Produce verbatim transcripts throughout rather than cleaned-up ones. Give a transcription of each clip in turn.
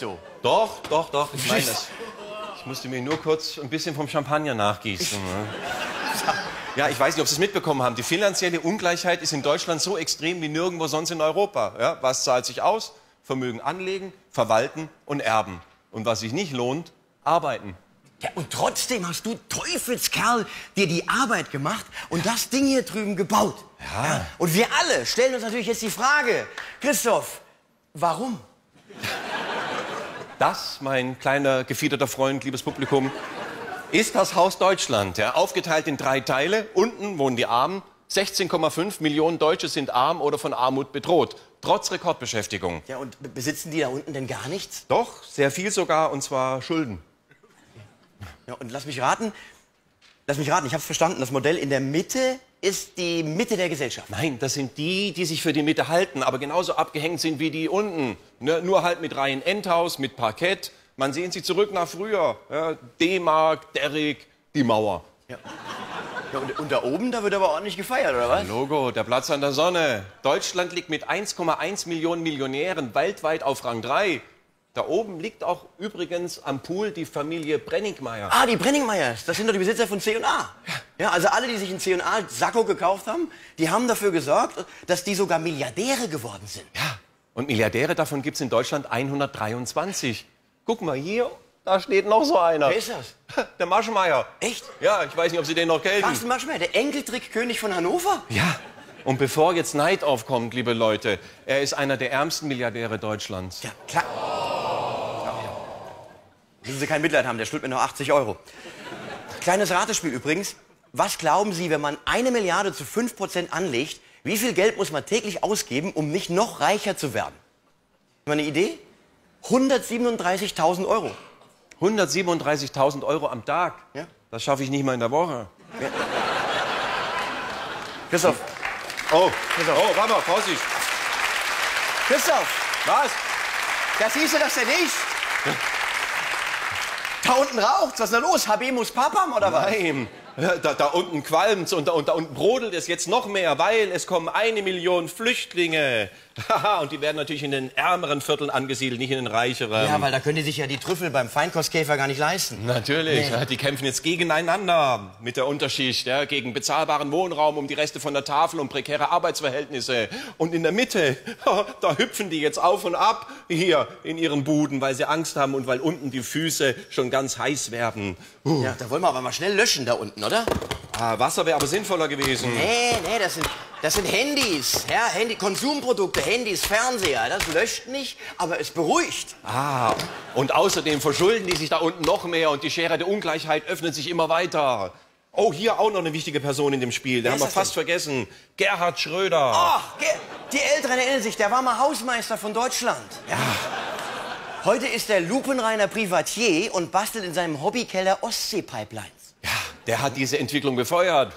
so. Doch, doch, doch, ich meine das. Ich musste mir nur kurz ein bisschen vom Champagner nachgießen. Ne? Ja, ich weiß nicht, ob Sie es mitbekommen haben. Die finanzielle Ungleichheit ist in Deutschland so extrem wie nirgendwo sonst in Europa. Ja, was zahlt sich aus? Vermögen anlegen, verwalten und erben. Und was sich nicht lohnt, arbeiten. Ja, und trotzdem hast du, Teufelskerl, dir die Arbeit gemacht und das Ding hier drüben gebaut. Ja. Ja. Und wir alle stellen uns natürlich jetzt die Frage, Christoph, warum? Das, mein kleiner, gefiederter Freund, liebes Publikum, ist das Haus Deutschland. Ja, aufgeteilt in drei Teile. Unten wohnen die Armen. sechzehn Komma fünf Millionen Deutsche sind arm oder von Armut bedroht. Trotz Rekordbeschäftigung. Ja, und besitzen die da unten denn gar nichts? Doch, sehr viel sogar, und zwar Schulden. Ja, und lass mich raten, lass mich raten, ich hab's verstanden, das Modell in der Mitte ist die Mitte der Gesellschaft. Nein, das sind die, die sich für die Mitte halten, aber genauso abgehängt sind wie die unten. Ne, nur halt mit reinen Endhaus, mit Parkett. Man sehnt sich zurück nach früher. Ja, D-Mark, Derrick, die Mauer. Ja. Ja, und, und da oben, da wird aber ordentlich gefeiert, oder was? Logo, der Platz an der Sonne. Deutschland liegt mit eins Komma eins Millionen Millionären weltweit auf Rang drei. Da oben liegt auch übrigens am Pool die Familie Brenningmeier. Ah, die Brenningmeiers, das sind doch die Besitzer von C und A. Ja, also alle, die sich ein C und A Sakko gekauft haben, die haben dafür gesorgt, dass die sogar Milliardäre geworden sind. Ja, und Milliardäre, davon gibt es in Deutschland hundertdreiundzwanzig. Guck mal hier, da steht noch so einer. Wer ist das? Der Maschmeyer. Echt? Ja, ich weiß nicht, ob Sie den noch kennen. Carsten Maschmeyer, der Enkeltrickkönig von Hannover? Ja. Und bevor jetzt Neid aufkommt, liebe Leute, er ist einer der ärmsten Milliardäre Deutschlands. Ja, klar. Müssen Sie kein Mitleid haben, der schuldet mir noch achtzig Euro. Kleines Ratespiel übrigens. Was glauben Sie, wenn man eine Milliarde zu fünf Prozent anlegt, wie viel Geld muss man täglich ausgeben, um nicht noch reicher zu werden? Mal eine Idee? hundertsiebenunddreißigtausend Euro. hundertsiebenunddreißigtausend Euro am Tag? Ja. Das schaffe ich nicht mal in der Woche. Ja. Christoph. Oh, Christoph. oh, warte mal, Vorsicht. Christoph, Was? da siehst du das denn nicht? Da unten raucht's. Was ist denn da los? Habemus Papam oder was? Nein, da, da unten qualmt's und da, und da unten brodelt es jetzt noch mehr, weil es kommen eine Million Flüchtlinge. Haha, und die werden natürlich in den ärmeren Vierteln angesiedelt, nicht in den reicheren. Ja, weil da können die sich ja die Trüffel beim Feinkostkäfer gar nicht leisten. Natürlich, Nee. ja, die kämpfen jetzt gegeneinander mit der Unterschicht, ja, gegen bezahlbaren Wohnraum, um die Reste von der Tafel und prekäre Arbeitsverhältnisse. Und in der Mitte, da hüpfen die jetzt auf und ab hier in ihren Buden, weil sie Angst haben und weil unten die Füße schon ganz heiß werden. Uh. Ja, da wollen wir aber mal schnell löschen da unten, oder? Ah, Wasser wäre aber sinnvoller gewesen. Nee, nee, das sind, das sind Handys. Ja, Handy, Konsumprodukte, Handys, Fernseher. Das löscht nicht, aber es beruhigt. Ah, und außerdem verschulden die sich da unten noch mehr und die Schere der Ungleichheit öffnet sich immer weiter. Oh, hier auch noch eine wichtige Person in dem Spiel. Den Wer haben wir ist das fast vergessen. Gerhard Schröder. Ach, die Älteren erinnern sich, der war mal Hausmeister von Deutschland. Ja. Heute ist er lupenreiner Privatier und bastelt in seinem Hobbykeller Ostsee-Pipelines. Ja, der hat diese Entwicklung befeuert.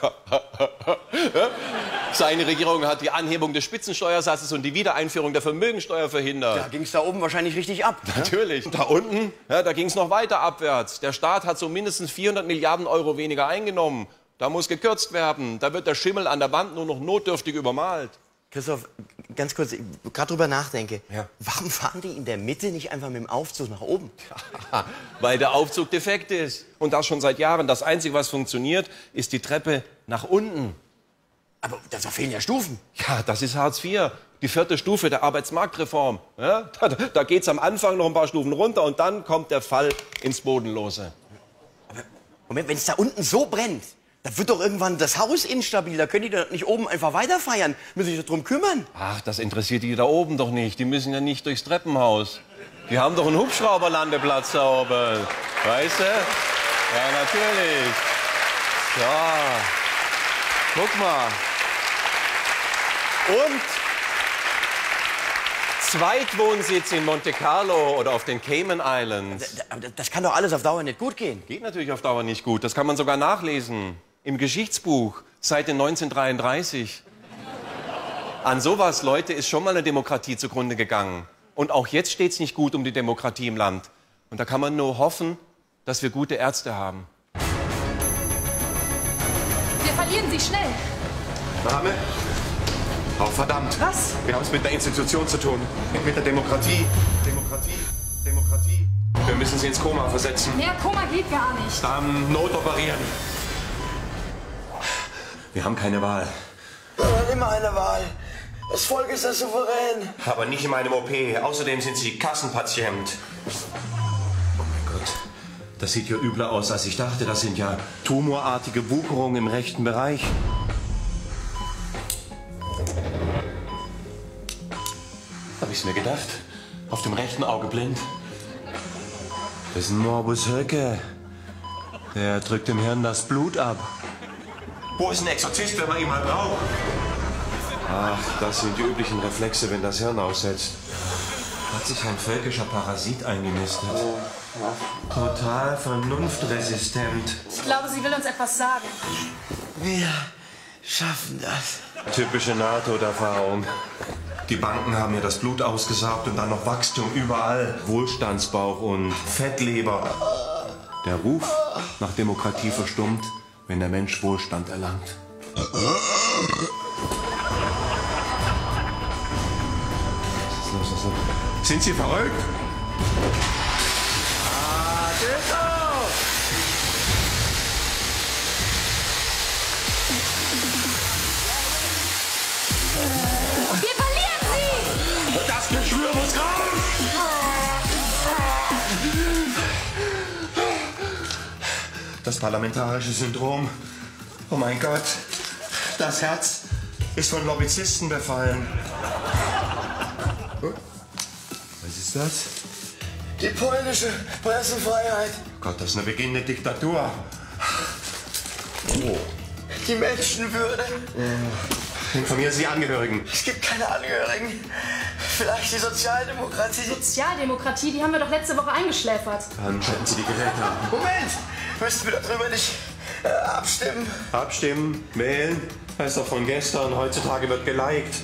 Seine Regierung hat die Anhebung des Spitzensteuersatzes und die Wiedereinführung der Vermögensteuer verhindert. Da ging's da oben wahrscheinlich richtig ab. Natürlich. Und da unten, ja, da ging es noch weiter abwärts. Der Staat hat so mindestens vierhundert Milliarden Euro weniger eingenommen. Da muss gekürzt werden. Da wird der Schimmel an der Wand nur noch notdürftig übermalt. Christoph, ganz kurz, ich gerade drüber nachdenke. Ja. Warum fahren die in der Mitte nicht einfach mit dem Aufzug nach oben? Weil der Aufzug defekt ist. Und das schon seit Jahren. Das Einzige, was funktioniert, ist die Treppe nach unten. Aber da fehlen ja Stufen. Ja, das ist Hartz vier. Die vierte Stufe der Arbeitsmarktreform. Ja, da da geht es am Anfang noch ein paar Stufen runter und dann kommt der Fall ins Bodenlose. Aber Moment, wenn es da unten so brennt, dann wird doch irgendwann das Haus instabil. Da können die doch nicht oben einfach weiter feiern. Müssen sich doch drum kümmern. Ach, das interessiert die da oben doch nicht. Die müssen ja nicht durchs Treppenhaus. Die haben doch einen Hubschrauberlandeplatz da oben. Weißt du? Ja, natürlich. Ja. Guck mal. Und Zweitwohnsitz in Monte Carlo oder auf den Cayman Islands. Aber das kann doch alles auf Dauer nicht gut gehen. Geht natürlich auf Dauer nicht gut. Das kann man sogar nachlesen. Im Geschichtsbuch, Seite neunzehnhundertdreiunddreißig. An sowas, Leute, ist schon mal eine Demokratie zugrunde gegangen. Und auch jetzt steht es nicht gut um die Demokratie im Land. Und da kann man nur hoffen, dass wir gute Ärzte haben. Wir verlieren sie schnell. Name? Oh, verdammt. Was? Wir haben es mit einer Institution zu tun. Mit der Demokratie. Demokratie. Demokratie. Wir müssen sie ins Koma versetzen. Mehr Koma geht gar nicht. Dann notoperieren. Wir haben keine Wahl. Wir haben immer eine Wahl. Das Volk ist das Souverän. Aber nicht in meinem O P. Außerdem sind Sie Kassenpatient. Oh mein Gott. Das sieht ja übler aus, als ich dachte. Das sind ja tumorartige Wucherungen im rechten Bereich. Hab ich's mir gedacht. Auf dem rechten Auge blind. Das ist ein Morbus Höcke. Der drückt dem Hirn das Blut ab. Wo ist ein Exorzist, wenn man ihn mal braucht? Ach, das sind die üblichen Reflexe, wenn das Hirn aussetzt. Hat sich ein völkischer Parasit eingenistet. Total vernunftresistent. Ich glaube, sie will uns etwas sagen. Wir schaffen das. Typische Nahtoderfahrung. Die Banken haben mir das Blut ausgesaugt und dann noch Wachstum überall. Wohlstandsbauch und Fettleber. Der Ruf nach Demokratie verstummt, wenn der Mensch Wohlstand erlangt. Sind Sie verrückt? Wir verlieren sie! Das Geschwür muss raus! Das parlamentarische Syndrom. Oh mein Gott. Das Herz ist von Lobbyisten befallen. Was ist das? Die polnische Pressefreiheit. Gott, das ist eine beginnende Diktatur. Oh. Die Menschenwürde. Informieren Sie die Angehörigen. Es gibt keine Angehörigen. Vielleicht die Sozialdemokratie. Sozialdemokratie, die haben wir doch letzte Woche eingeschläfert. Dann schalten Sie die Geräte ab. Moment! Müssten wir darüber nicht äh, abstimmen? Abstimmen, wählen. Das ist doch von gestern. Heutzutage wird geliked.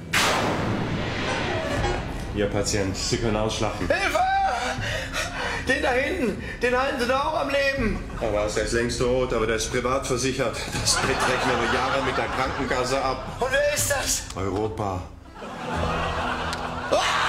Ihr Patient, Sie können ausschlafen. Hilfe! Den da hinten, den halten Sie doch auch am Leben. Aber er ist längst tot, aber der ist privat versichert. Das Bett rechnen wir Jahre mit der Krankenkasse ab. Und wer ist das? Europa. Ah!